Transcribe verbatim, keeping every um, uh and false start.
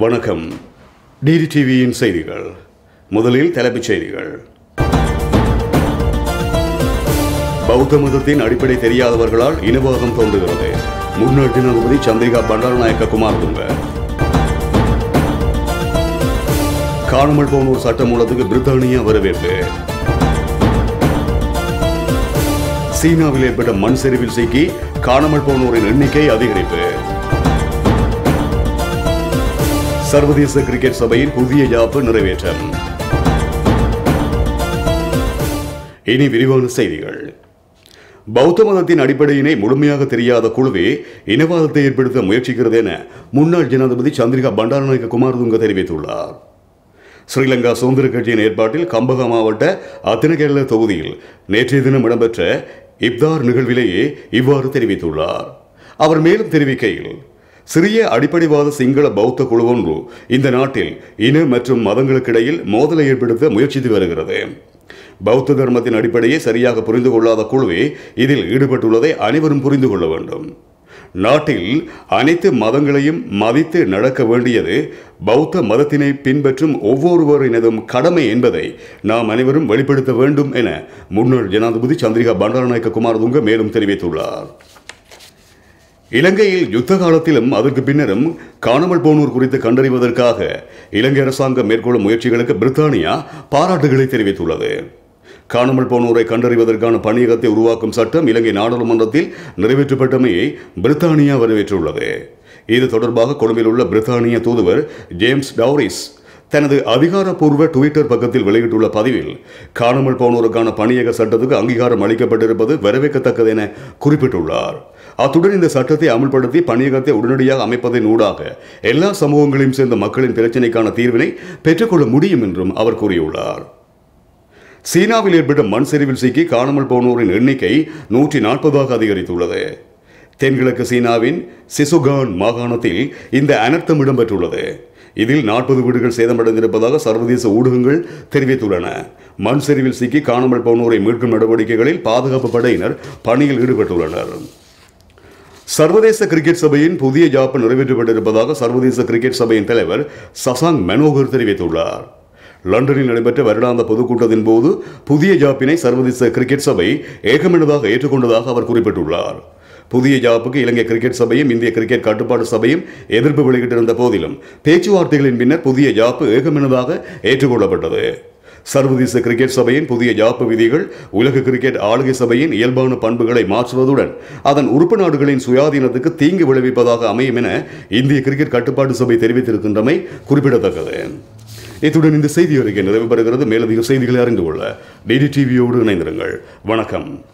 வணக்கம். டிடி டிவியின் செய்திகள். முதலில் தலைப்புச் செய்திகள். பௌத்த மதத்தின் அடிப்படை தெரியாதவர்களால் இனவாதம் தோன்றுகிறது. முன்னாள் ஜனாதிபதி சந்திரிகா பண்டாரநாயக்க குமாரதுங்க. காணாமல் போனோர் சட்டமூலத்துக்கு பிரித்தானியா வரவேற்பு. சீனாவில் ஏற்பட்ட மண் சரிவில் சிக்கி காணாமல் போனோரின் எண்ணிக்கை அதிகரிப்பு. சர்வதேச கிரிக்கெட் சபையின் புதிய யாப்பு நிறைவேற்றம். இனி விரிவான செய்திகள். பௌத்த மதத்தின் அடிப்படையினை முழுமையாக தெரியாத குழுவே இனவாதத்தை ஏற்படுத்த முயற்சிக்கிறது என முன்னாள் ஜனாதிபதி சந்திரிகா பண்டாரநாயக்க குமாரதுங்க தெரிவித்துள்ளார். ஸ்ரீலங்கா சுதந்திர கட்சியின் ஏற்பாட்டில் கம்பகா மாவட்ட அத்தினகேரள தொகுதியில் நேற்றைய தினம் இடம்பெற்ற இப்தார் நிகழ்விலேயே இவ்வாறு தெரிவித்துள்ளார். அவர் மேலும் தெரிவிக்கையில், சிறிய அடிப்படைவாத சிங்கள பௌத்த குழு ஒன்று இந்த நாட்டில் இன மற்றும் மதங்களுக்கிடையில் மோதலை ஏற்படுத்த முயற்சித்து வருகிறது. பௌத்த தர்மத்தின் அடிப்படையை சரியாக புரிந்து கொள்ளாத குழுவே இதில் ஈடுபட்டுள்ளதை அனைவரும் புரிந்து கொள்ள வேண்டும். நாட்டில் அனைத்து மதங்களையும் மதித்து நடக்க வேண்டியது பௌத்த மதத்தினை பின்பற்றும் ஒவ்வொருவரினதும் கடமை என்பதை நாம் அனைவரும் வெளிப்படுத்த வேண்டும் என முன்னாள் ஜனாதிபதி சந்திரிகா பண்டாரநாயக்க குமாரதுங்க மேலும் தெரிவித்துள்ளார். இலங்கையில் யுத்த காலத்திலும் அதற்கு பின்னரும் காணாமல் போனோர் குறித்து கண்டறிவதற்காக இலங்கை அரசாங்கம் மேற்கொள்ளும் முயற்சிகளுக்கு பிரித்தானியா பாராட்டுகளை தெரிவித்துள்ளது. காணாமல் போனோரை கண்டறிவதற்கான பணியகத்தை உருவாக்கும் சட்டம் இலங்கை நாடாளுமன்றத்தில் நிறைவேற்றப்பட்டமையை பிரித்தானியா வரவேற்றுள்ளது. இது தொடர்பாக கொழும்பில் உள்ள பிரித்தானிய தூதுவர் ஜேம்ஸ் டவுரிஸ் தனது அதிகாரப்பூர்வ டுவிட்டர் பக்கத்தில் வெளியிட்டுள்ள பதிவில், காணாமல் போனோருக்கான பணியக சட்டத்துக்கு அங்கீகாரம் அளிக்கப்பட்டிருப்பது வரவேற்கத்தக்கது என குறிப்பிட்டுள்ளார். அத்துடன் இந்த சட்டத்தை அமல்படுத்தி பணியகத்தை உடனடியாக அமைப்பதன் ஊடாக எல்லா சமூகங்களையும் சேர்ந்த மக்களின் பிரச்சினைக்கான தீர்வினை பெற்றுக்கொள்ள முடியும் என்றும் அவர் கூறியுள்ளார். சீனாவில் ஏற்பட்ட மண் சரிவில் சிக்கி காணாமல் போனோரின் எண்ணிக்கை நூற்றி நாற்பதாக அதிகரித்துள்ளது. தென்கிழக்கு சீனாவின் சிசுகான் மாகாணத்தில் இந்த அனர்த்தம் இடம்பெற்றுள்ளது. இதில் நாற்பது வீடுகள் சேதமடைந்திருப்பதாக சர்வதேச ஊடகங்கள் தெரிவித்துள்ளன. மண் சரிவில் சிக்கி காணாமல் போனோரை மீட்கும் நடவடிக்கைகளில் பாதுகாப்பு படையினர் பணியில் ஈடுபட்டுள்ளனர். சர்வதேச கிரிக்கெட் சபையின் புதிய யாப்பு நிறைவேற்றப்பட்டிருப்பதாக சர்வதேச கிரிக்கெட் சபையின் தலைவர் சசாங் மனோகர் தெரிவித்துள்ளார். லண்டனில் நடைபெற்ற வருடாந்த பொதுக்கூட்டத்தின் போது புதிய யாப்பினை சர்வதேச கிரிக்கெட் சபை ஏகமனதாக ஏற்றுக்கொண்டதாக அவர் குறிப்பிட்டுள்ளார். புதிய யாப்புக்கு இலங்கை கிரிக்கெட் சபையும் இந்திய கிரிக்கெட் கட்டுப்பாட்டு சபையும் எதிர்ப்பு வெளியிட்டிருந்த போதிலும் பேச்சுவார்த்தைகளின் பின்னர் புதிய யாப்பு ஏகமனதாக ஏற்றுக்கொள்ளப்பட்டது. சர்வதேச கிரிக்கெட் சபையின் புதிய யாப்பு விதிகள் உலக கிரிக்கெட் ஆளுகை சபையின் இயல்பான பண்புகளை மாற்றுவதுடன் அதன் உறுப்பு நாடுகளின் சுயாதீனத்துக்கு தீங்கு விளைவிப்பதாக அமையும் என இந்திய கிரிக்கெட் கட்டுப்பாட்டு சபை தெரிவித்திருக்கின்றமை குறிப்பிடத்தக்கது. இத்துடன் இந்த செய்தி அறிக்கை நிறைவு பெறுகிறது. மேலதிக செய்திகளை அறிந்து கொள்ள டிடி டிவியோடு இணைந்திருங்கள். வணக்கம்.